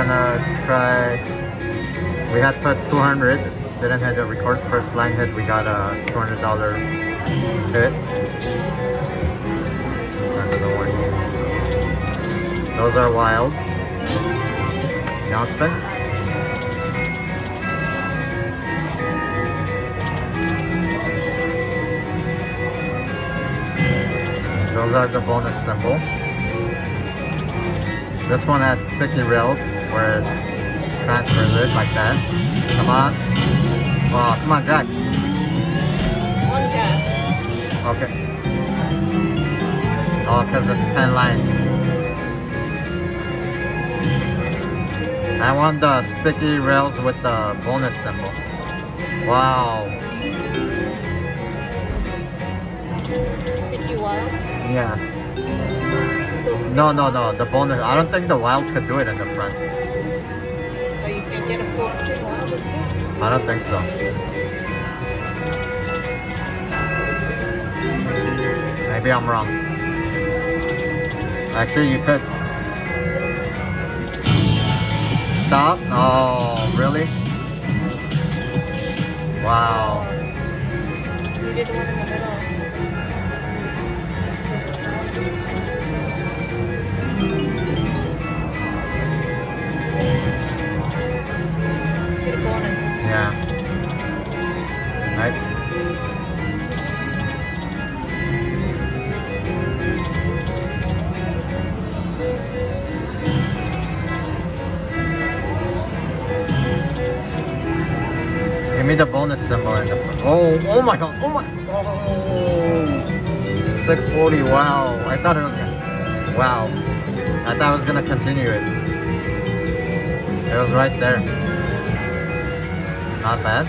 gonna try. We had put 200. Didn't hit a record. First line hit, we got a $200 hit. Another one. Those are wilds. Now spin. Those are the bonus symbol. This one has sticky rails where it transfers it like that. Come on. Oh, come on, Jack. One Jack. Okay. Oh, it says it's 10 lines. I want the sticky rails with the bonus symbol. Wow. Sticky wilds? Yeah. No, the bonus. I don't think the wild could do it in the front. Oh, you can't get a full spin wild with it? I don't think so. Maybe I'm wrong. Actually, you could. Stop? Oh, really? Wow. You did the one in the middle. Get a bonus. Yeah. Right? Give me the bonus symbol in the front. Oh my god. Oh my. Oh. 640. Wow. I thought it was gonna. Wow. I thought I was gonna continue it. It was right there. Not bad.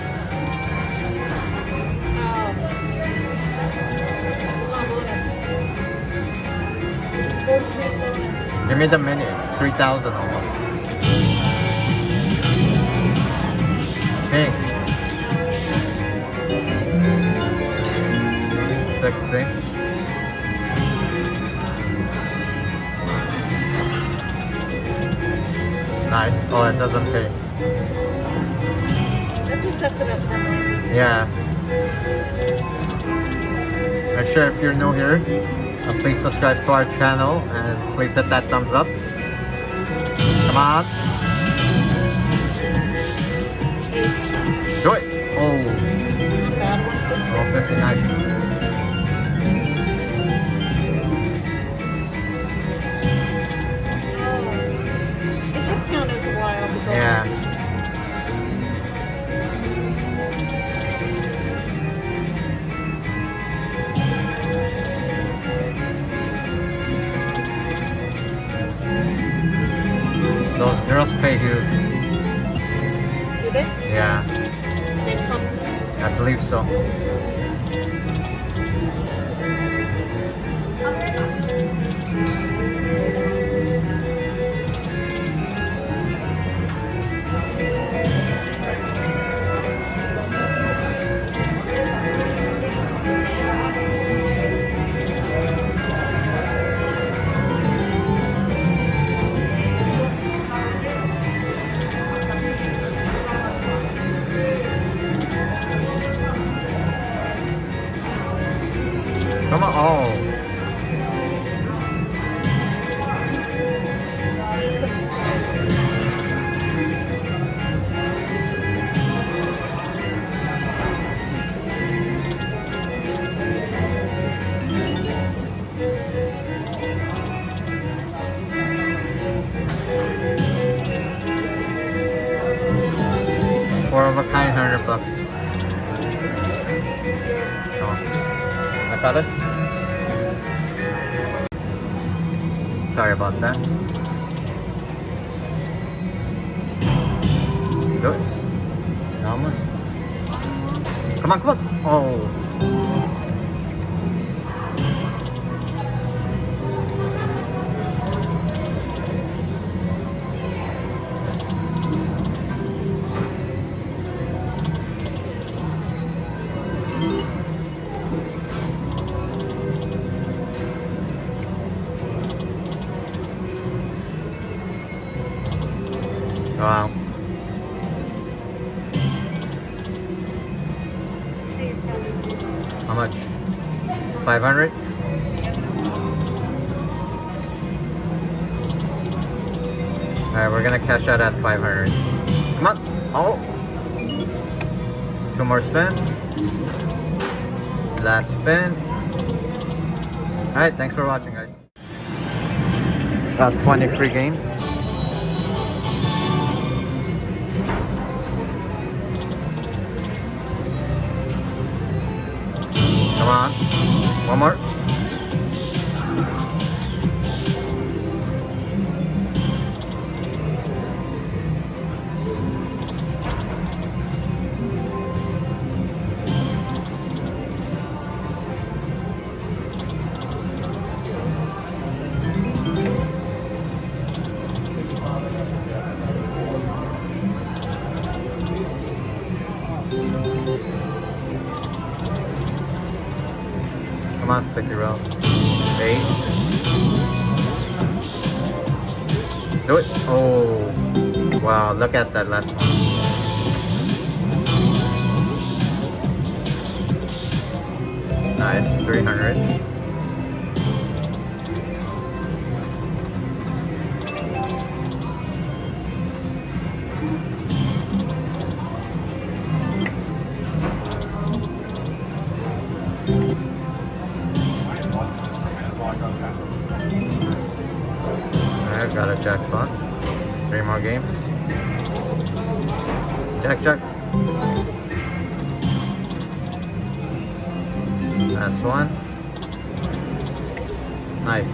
Give me the mini. It's 3,000 almost. Pink. 60. Nice. Oh, it doesn't pay. That's a sets it at 10 lines. Yeah. Make sure if you're new here, please subscribe to our channel and please hit that thumbs up. Come on. Do it. Oh. Not bad one. Oh, 50, nice. It should count as a wild. Yeah. Those girls pay you. Do they? Yeah, They come. I believe so. Come on. Oh. Four of a kind, $100. Oh. I got it. Sorry about that. Good. Come on. Come on, come on. Oh. much? 500? Alright, we're gonna cash out at 500. Come on! Oh! 2 more spins. Last spin. Alright, thanks for watching, guys. Got 20 free games. Come on. One more. Come on, sticky roll. 8. Do it. Oh, wow, look at that last one. Nice, 300. I got a jackpot. 3 more games. Jacks. Last one. Nice.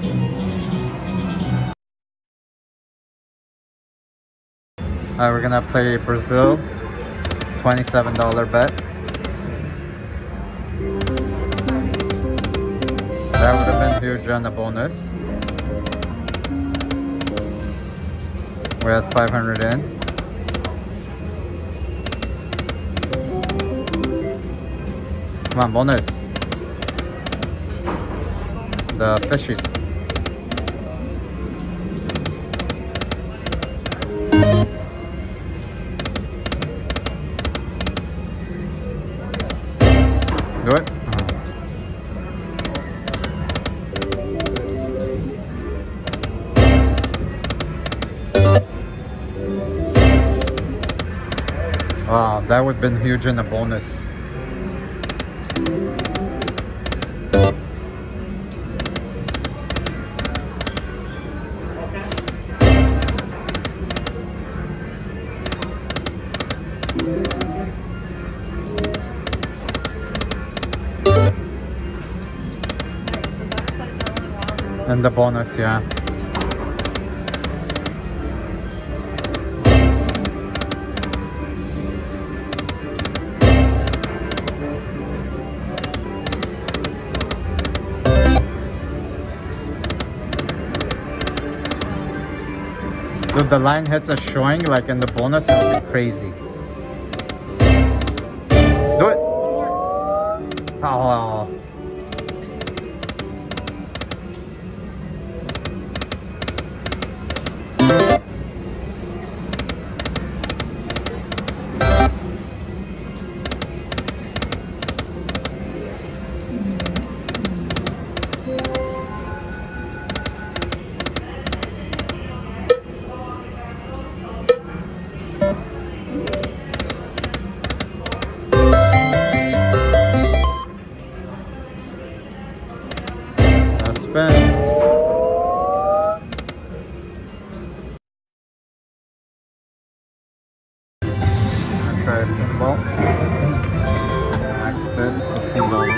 Alright, we're gonna play Brazil. $27 bet. That would have been huge on the bonus. We're at 500 in. Come on, bonus. The fishies. Do it. Wow, that would have been huge in the bonus. And the bonus, yeah. If the line hits a showing like in the bonus, it would be crazy. Do it! Oh. Spin. I'll try a pinball. Max bid $15.